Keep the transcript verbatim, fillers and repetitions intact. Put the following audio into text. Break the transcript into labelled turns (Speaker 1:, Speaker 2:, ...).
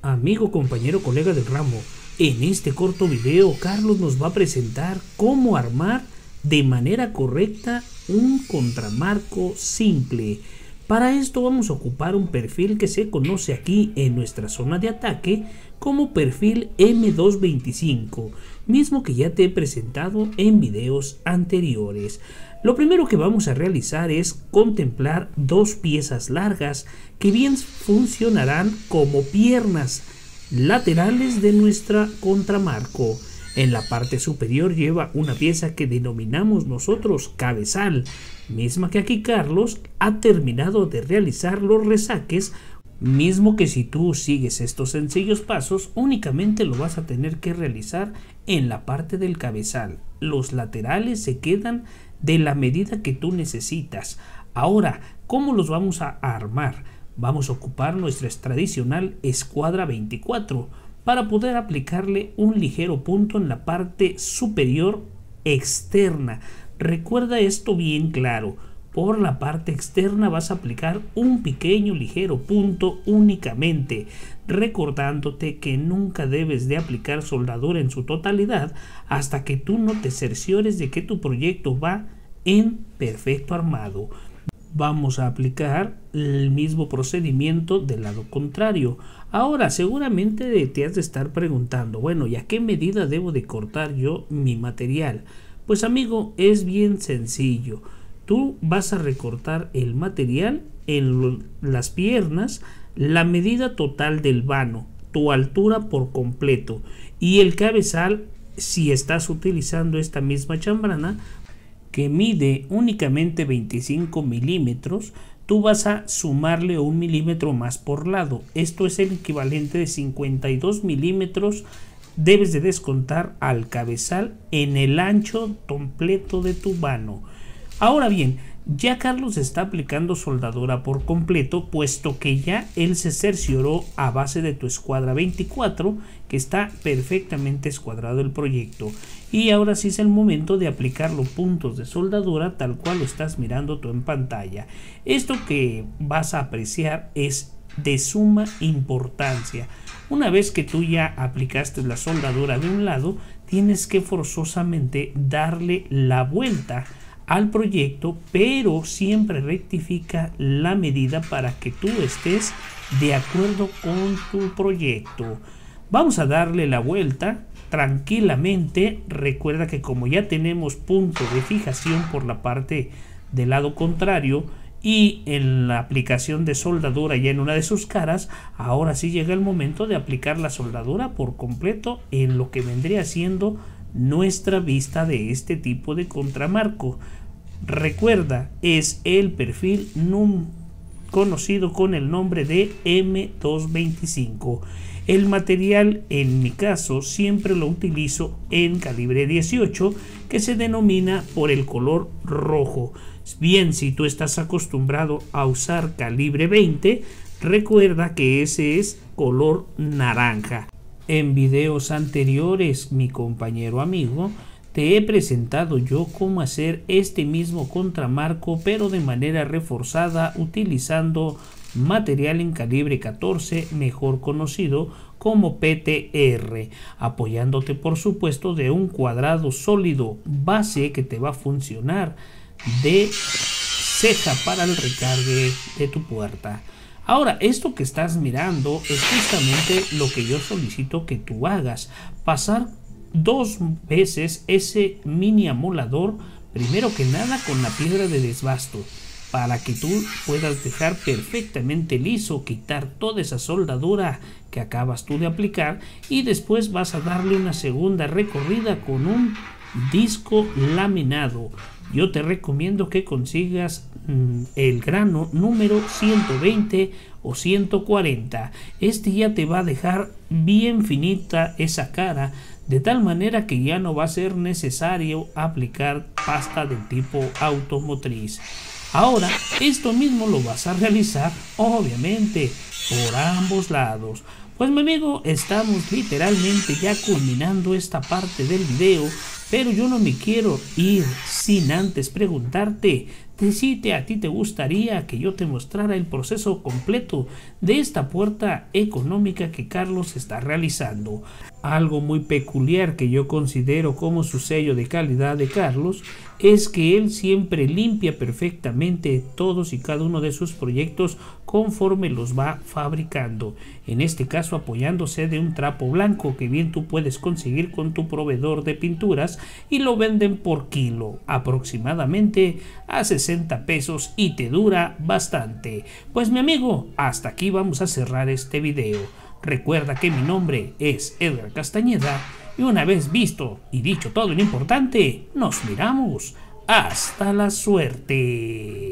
Speaker 1: Amigo, compañero, colega del ramo, en este corto video Carlos nos va a presentar cómo armar de manera correcta un contramarco simple. Para esto vamos a ocupar un perfil que se conoce aquí en nuestra zona de ataque como perfil M doscientos veinticinco, mismo que ya te he presentado en videos anteriores. Lo primero que vamos a realizar es contemplar dos piezas largas que bien funcionarán como piernas laterales de nuestra contramarco. En la parte superior lleva una pieza que denominamos nosotros cabezal, misma que aquí Carlos ha terminado de realizar los resaques, mismo que si tú sigues estos sencillos pasos únicamente lo vas a tener que realizar en la parte del cabezal. Los laterales se quedan de la medida que tú necesitas. Ahora, ¿cómo los vamos a armar? Vamos a ocupar nuestra tradicional escuadra veinticuatro para poder aplicarle un ligero punto en la parte superior externa. Recuerda esto bien claro. Por la parte externa vas a aplicar un pequeño ligero punto únicamente, recordándote que nunca debes de aplicar soldadura en su totalidad hasta que tú no te cerciores de que tu proyecto va en perfecto armado. Vamos a aplicar el mismo procedimiento del lado contrario. Ahora seguramente te has de estar preguntando, bueno, ¿y a qué medida debo de cortar yo mi material? Pues amigo, es bien sencillo. Tú vas a recortar el material en las piernas, la medida total del vano, tu altura por completo y el cabezal, si estás utilizando esta misma chambrana que mide únicamente veinticinco milímetros, tú vas a sumarle un milímetro más por lado. Esto es el equivalente de cincuenta y dos milímetros. Debes de descontar al cabezal en el ancho completo de tu vano. Ahora bien, ya Carlos está aplicando soldadura por completo, puesto que ya él se cercioró a base de tu escuadra veinticuatro que está perfectamente escuadrado el proyecto. Y ahora sí es el momento de aplicar los puntos de soldadura tal cual lo estás mirando tú en pantalla. Esto que vas a apreciar es de suma importancia. Una vez que tú ya aplicaste la soldadura de un lado, tienes que forzosamente darle la vuelta al proyecto, pero siempre rectifica la medida para que tú estés de acuerdo con tu proyecto. Vamos a darle la vuelta tranquilamente. Recuerda que como ya tenemos punto de fijación por la parte del lado contrario y en la aplicación de soldadura ya en una de sus caras, ahora sí llega el momento de aplicar la soldadura por completo en lo que vendría siendo nuestra vista de este tipo de contramarco. Recuerda, es el perfil num conocido con el nombre de M doscientos veinticinco. El material en mi caso siempre lo utilizo en calibre dieciocho, que se denomina por el color rojo. Bien, si tú estás acostumbrado a usar calibre veinte, recuerda que ese es color naranja. En videos anteriores, mi compañero amigo, te he presentado yo cómo hacer este mismo contramarco, pero de manera reforzada utilizando material en calibre catorce, mejor conocido como P T R, apoyándote por supuesto de un cuadrado sólido base que te va a funcionar de ceja para el recargue de tu puerta. Ahora, esto que estás mirando es justamente lo que yo solicito que tú hagas: pasar dos veces ese mini amolador, primero que nada con la piedra de desbasto, para que tú puedas dejar perfectamente liso, quitar toda esa soldadura que acabas tú de aplicar, y después vas a darle una segunda recorrida con un disco laminado. Yo te recomiendo que consigas mmm, el grano número ciento veinte o ciento cuarenta. Este ya te va a dejar bien finita esa cara, de tal manera que ya no va a ser necesario aplicar pasta del tipo automotriz. Ahora, esto mismo lo vas a realizar obviamente por ambos lados. Pues mi amigo, estamos literalmente ya culminando esta parte del video. Pero yo no me quiero ir sin antes preguntarte de si te, a ti te gustaría que yo te mostrara el proceso completo de esta puerta económica que Carlos está realizando. Algo muy peculiar que yo considero como su sello de calidad de Carlos es que él siempre limpia perfectamente todos y cada uno de sus proyectos conforme los va fabricando, en este caso apoyándose de un trapo blanco que bien tú puedes conseguir con tu proveedor de pinturas y lo venden por kilo, aproximadamente a sesenta pesos, y te dura bastante. Pues mi amigo, hasta aquí vamos a cerrar este video. Recuerda que mi nombre es Edgar Castañeda y una vez visto y dicho todo lo importante, nos miramos. Hasta la suerte.